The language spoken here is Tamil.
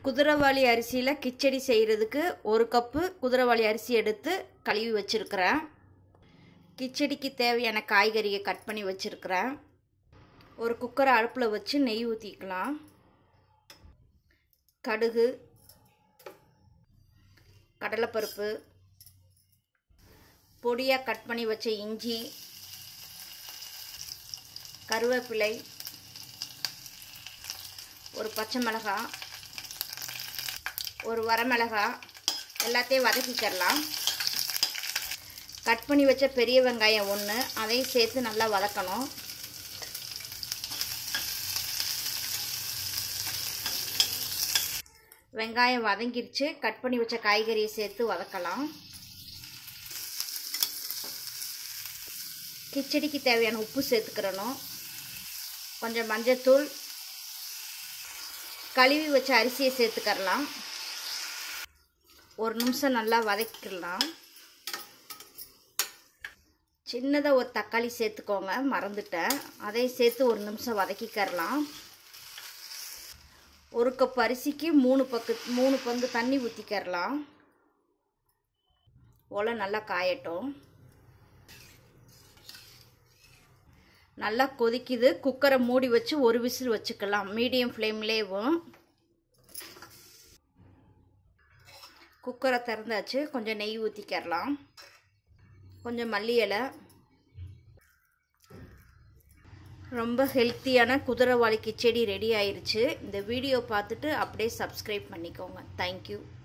குதிரைவாலி அரிசியில் கிச்சடி செய்கிறதுக்கு 1 கப்பு குதிரைவாலி அரிசி எடுத்து கழுவி வச்சுருக்கிறேன். கிச்சடிக்கு தேவையான காய்கறியை கட் பண்ணி வச்சுருக்கிறேன். ஒரு குக்கரை அடுப்பில் வச்சு நெய் ஊற்றிக்கலாம். கடுகு, கடலைப்பருப்பு, பொடியாக கட் பண்ணி வச்ச இஞ்சி, கருவேப்பிலை, ஒரு பச்சை மிளகாய், ஒரு வரமிளகாய் எல்லாத்தையும் வதக்கிக்கலாம். கட் பண்ணி வச்ச பெரிய வெங்காயம் 1 அதையும் சேர்த்து நல்லா வதக்கணும். வெங்காயம் வதங்கிருச்சு. கட் பண்ணி வச்ச காய்கறியை சேர்த்து வதக்கலாம். கிச்சடிக்கு தேவையான உப்பு சேர்த்துக்கிறணும். கொஞ்சம் மஞ்சத்தூள், கழுவி வச்ச அரிசியை சேர்த்துக்கலாம். 1 நிமிஷம் நல்லா வதக்கிக்கலாம். சின்னதாக ஒரு தக்காளி சேர்த்துக்கோங்க, மறந்துட்டேன். அதை சேர்த்து 1 நிமிஷம் வதக்கிக்கலாம். 1 கப் அரிசிக்கு 3 பங்கு தண்ணி ஊற்றிக்கலாம். ஒலை நல்லா காயட்டும். நல்லா கொதிக்குது. குக்கரை மூடி வச்சு 1 விசில் வச்சுக்கலாம். மீடியம் ஃப்ளேம்லேயும். குக்கரை திறந்தாச்சு. கொஞ்சம் நெய் ஊற்றிக்கலாம். கொஞ்சம் மல்லி இலை. ரொம்ப ஹெல்த்தியான குதிரைவாலி கிச்சடி ரெடி ஆயிடுச்சு. இந்த வீடியோ பார்த்துட்டு அப்படியே சப்ஸ்கிரைப் பண்ணிக்கோங்க. தேங்க்யூ.